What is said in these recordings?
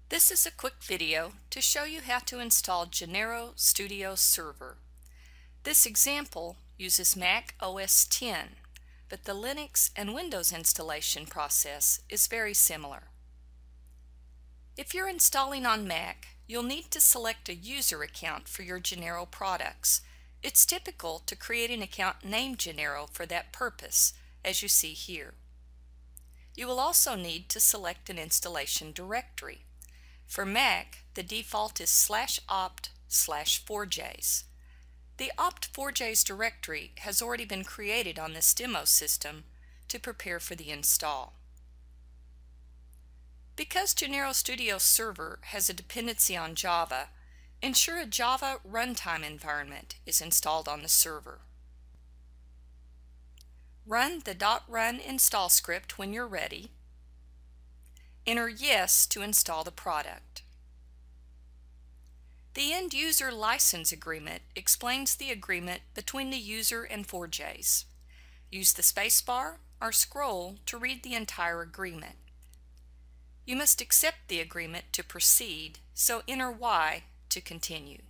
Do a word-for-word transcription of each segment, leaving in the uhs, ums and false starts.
This is a quick video to show you how to install Genero Studio Server. This example uses Mac O S ten, but the Linux and Windows installation process is very similar. If you're installing on Mac, you'll need to select a user account for your Genero products. It's typical to create an account named Genero for that purpose, as you see here. You will also need to select an installation directory. For Mac, the default is slash opt slash 4Js. The opt 4Js directory has already been created on this demo system to prepare for the install. Because Genero Studio Server has a dependency on Java, ensure a Java runtime environment is installed on the server. Run the .run install script when you're ready. Enter yes to install the product. The End User License Agreement explains the agreement between the user and 4Js. Use the spacebar or scroll to read the entire agreement. You must accept the agreement to proceed, so enter Y to continue.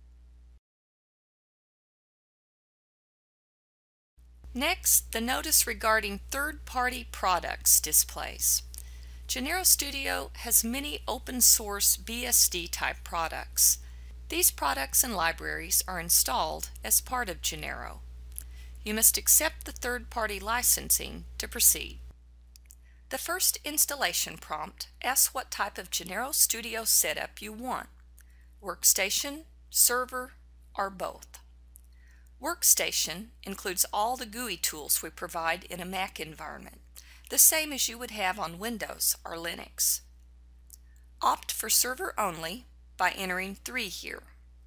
Next, the notice regarding third-party products displays. Genero Studio has many open-source B S D type products. These products and libraries are installed as part of Genero. You must accept the third-party licensing to proceed. The first installation prompt asks what type of Genero Studio setup you want: workstation, server, or both. Workstation includes all the G U I tools we provide in a Mac environment, the same as you would have on Windows or Linux. Opt for server only by entering three here.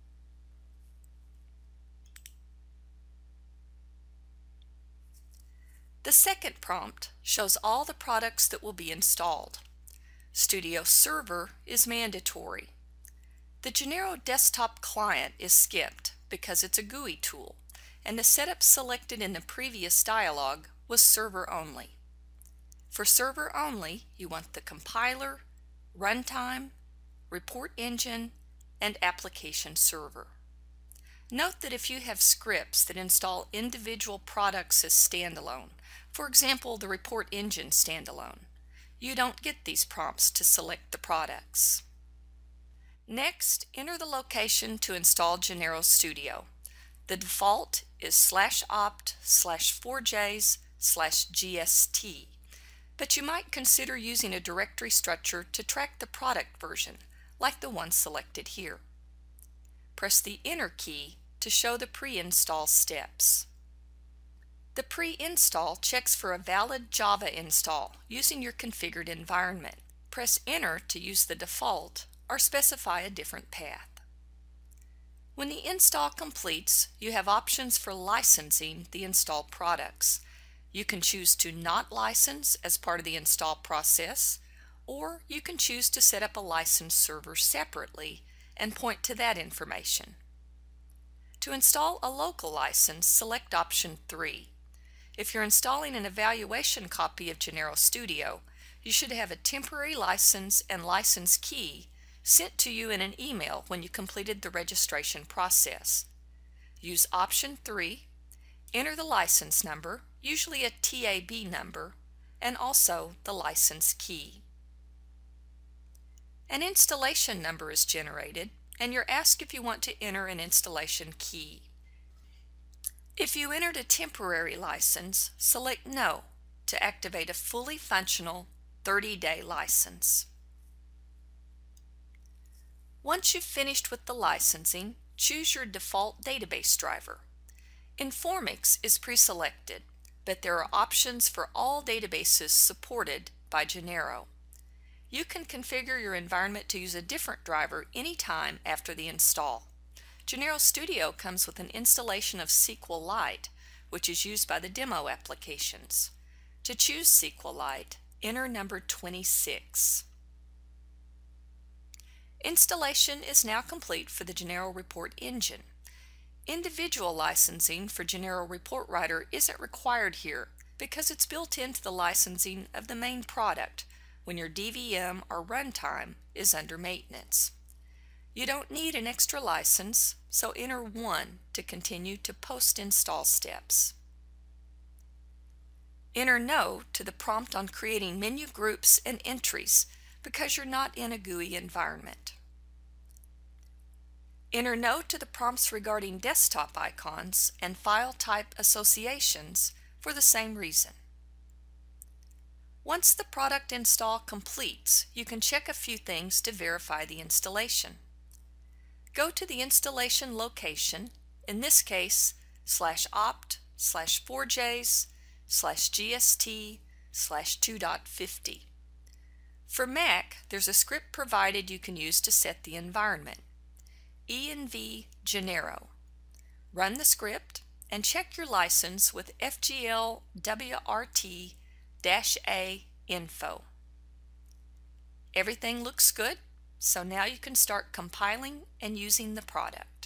The second prompt shows all the products that will be installed. Studio Server is mandatory. The Genero desktop client is skipped because it's a G U I tool, and the setup selected in the previous dialog was server only. For server only, you want the compiler, runtime, report engine, and application server. Note that if you have scripts that install individual products as standalone, for example the report engine standalone, you don't get these prompts to select the products. Next, enter the location to install Genero Studio. The default is slash opt slash 4Js slash GST, but you might consider using a directory structure to track the product version, like the one selected here. Press the Enter key to show the pre-install steps. The pre-install checks for a valid Java install using your configured environment. Press Enter to use the default or specify a different path. When the install completes, you have options for licensing the installed products. You can choose to not license as part of the install process, or you can choose to set up a license server separately and point to that information. To install a local license, select option three. If you're installing an evaluation copy of Genero Studio, you should have a temporary license and license key sent to you in an email when you completed the registration process. Use option three, enter the license number, usually a T A B number, and also the license key. An installation number is generated, and you're asked if you want to enter an installation key. If you entered a temporary license, select No to activate a fully functional thirty day license. Once you've finished with the licensing, choose your default database driver. Informix is pre-selected, but there are options for all databases supported by Genero. You can configure your environment to use a different driver anytime after the install. Genero Studio comes with an installation of SQLite, which is used by the demo applications. To choose SQLite, enter number twenty-six. Installation is now complete for the Genero Report Engine. Individual licensing for Genero Report Writer isn't required here because it's built into the licensing of the main product, when your D V M or runtime is under maintenance. You don't need an extra license, so enter one to continue to post-install steps. Enter No to the prompt on creating menu groups and entries because you're not in a G U I environment. Enter No to the prompts regarding desktop icons and file type associations for the same reason. Once the product install completes, you can check a few things to verify the installation. Go to the installation location, in this case, slash opt slash 4js slash gst slash two point fifty. For Mac, there's a script provided you can use to set the environment. env Genero. Run the script and check your license with F G L W R T A info. Everything looks good, so now you can start compiling and using the product.